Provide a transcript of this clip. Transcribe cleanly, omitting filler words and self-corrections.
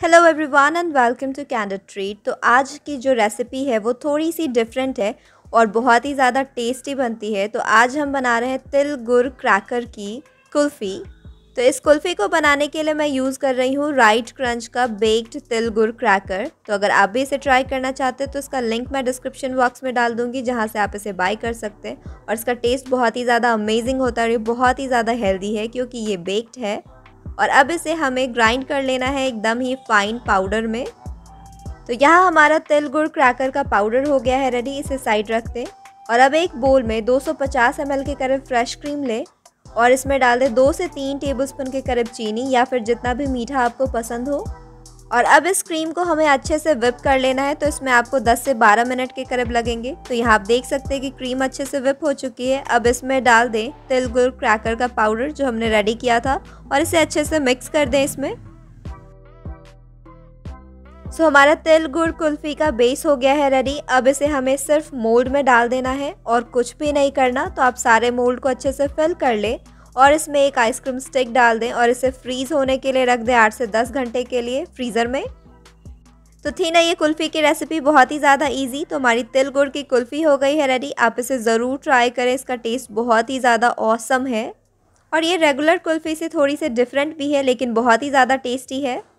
Hello everyone and welcome to candid treat. तो आज की जो रेसिपी है वो थोड़ी सी डिफरेंट है और बहुत ही ज़्यादा टेस्टी बनती है। तो आज हम बना रहे हैं तिल गुड़ क्रैकर की कुल्फ़ी। तो इस कुल्फ़ी को बनाने के लिए मैं यूज़ कर रही हूँ राइट क्रंच का बेक्ड तिल गुड़ क्रैकर। तो अगर आप भी इसे ट्राई करना चाहते हैं तो इसका लिंक मैं डिस्क्रिप्शन बॉक्स में डाल दूँगी, जहाँ से आप इसे बाय कर सकते हैं। और इसका टेस्ट बहुत ही ज़्यादा अमेजिंग होता है और ये बहुत ही ज़्यादा हेल्दी है क्योंकि ये बेक्ड है। और अब इसे हमें ग्राइंड कर लेना है एकदम ही फाइन पाउडर में। तो यहाँ हमारा तिल गुड़ क्रैकर का पाउडर हो गया है रेडी, इसे साइड रखते हैं। और अब एक बोल में 250 ml के करीब फ्रेश क्रीम ले और इसमें डाल दें 2 से 3 टेबलस्पून के करीब चीनी या फिर जितना भी मीठा आपको पसंद हो। और अब इस क्रीम को हमें अच्छे से विप कर लेना है। तो इसमें आपको 10 से 12 मिनट के करीब लगेंगे। तो यहाँ आप देख सकते हैं कि क्रीम अच्छे से विप हो चुकी है। अब इसमें डाल दें तिल गुड़ क्रैकर का पाउडर जो हमने रेडी किया था और इसे अच्छे से मिक्स कर दें इसमें। सो हमारा तिल गुड़ कुल्फ़ी का बेस हो गया है रेडी। अब इसे हमें सिर्फ मोल्ड में डाल देना है और कुछ भी नहीं करना। तो आप सारे मोल्ड को अच्छे से फिल कर लें और इसमें एक आइसक्रीम स्टिक डाल दें और इसे फ्रीज़ होने के लिए रख दें 8 से 10 घंटे के लिए फ्रीज़र में। तो थी ना ये कुल्फ़ी की रेसिपी बहुत ही ज़्यादा इजी। तो हमारी तिल गुड़ की कुल्फ़ी हो गई है रेडी। आप इसे ज़रूर ट्राई करें, इसका टेस्ट बहुत ही ज़्यादा ऑसम है और ये रेगुलर कुल्फ़ी से थोड़ी सी डिफरेंट भी है लेकिन बहुत ही ज़्यादा टेस्टी है।